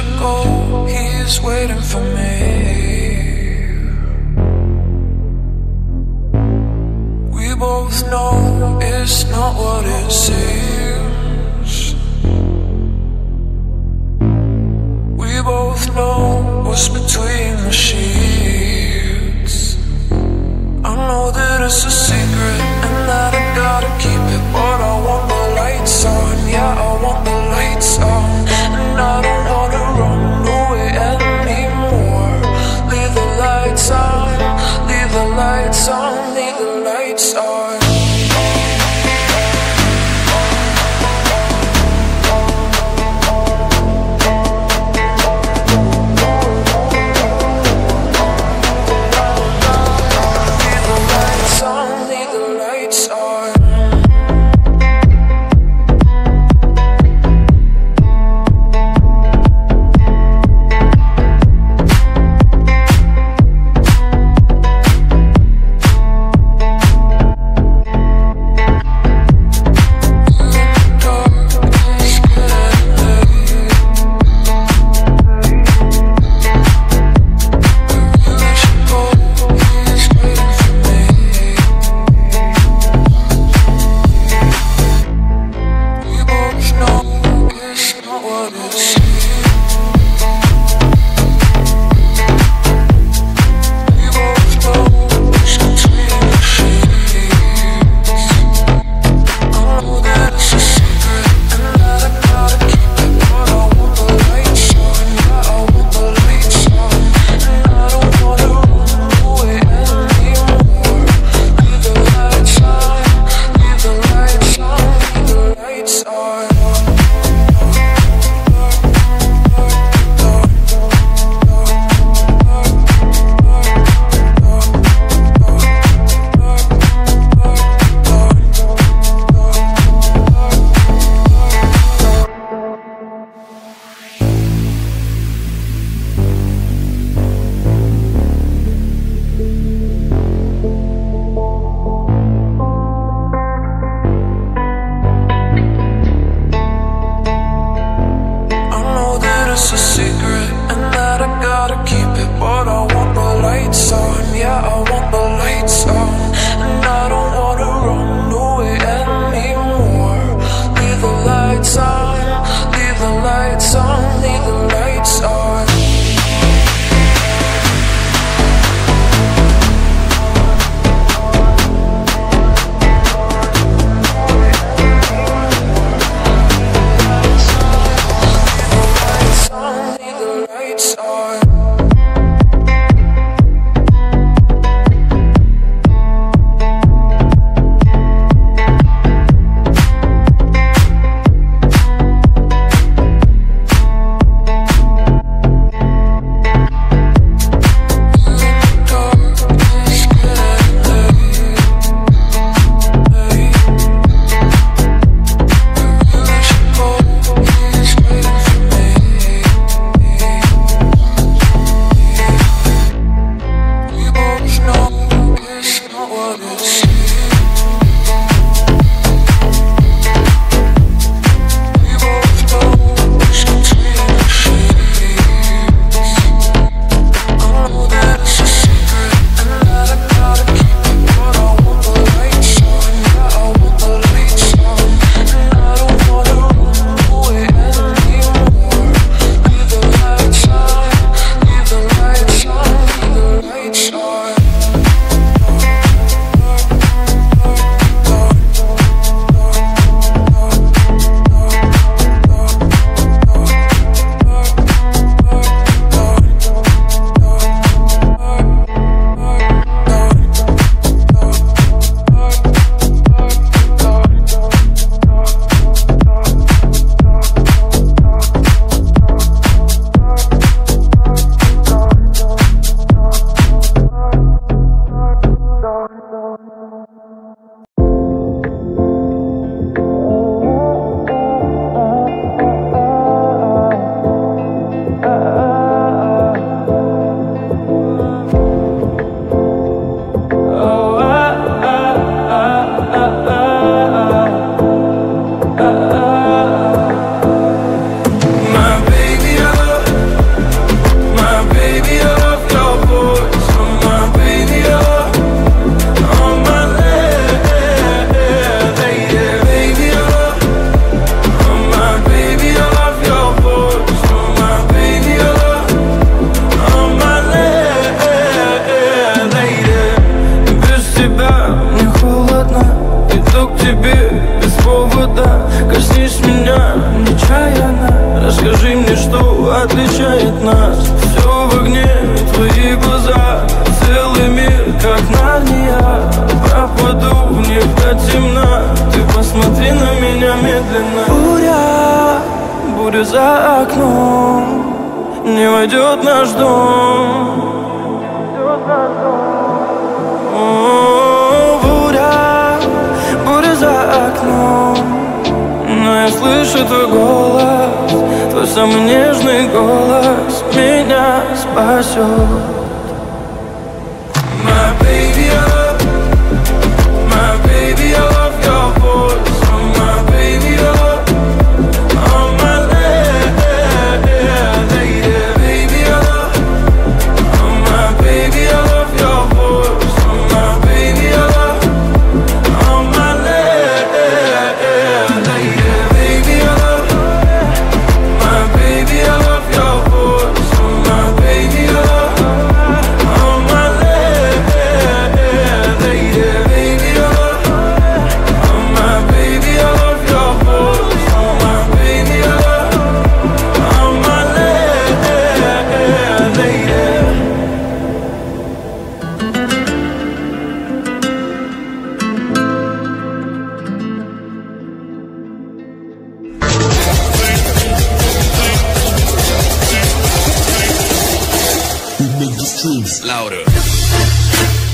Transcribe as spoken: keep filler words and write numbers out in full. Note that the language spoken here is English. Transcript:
should go, he's waiting for me. We both know it's not what it seems. We both know what's between the sheets. I know that it's a secret and that I gotta keep it, but I want the lights on, yeah, I want the lights on. And I don't wanna run away anymore. Leave the lights on, leave the lights on, leave the lights on. встречает нас. Все в огне, твои глаза, целый мир, как Нарния. Пропаду в них до темна, ты посмотри на меня медленно. Буря, буря за окном, не войдет наш дом. О, буря, буря за окном, но я слышу твой голос, твой самый нежный голос меня спасет. My baby, I love, my baby, I love your voice. Oh, my baby, I love, oh, my lady, baby, I love, oh, my baby, I love your voice. Oh, my baby, I love, oh, my lady, baby, I love, my baby, I love your voice. Oh, my baby, I love, oh, my lady, baby, I love, oh, my baby, I love your voice. Oh, my baby, I love, oh, my lady. We make the streams louder.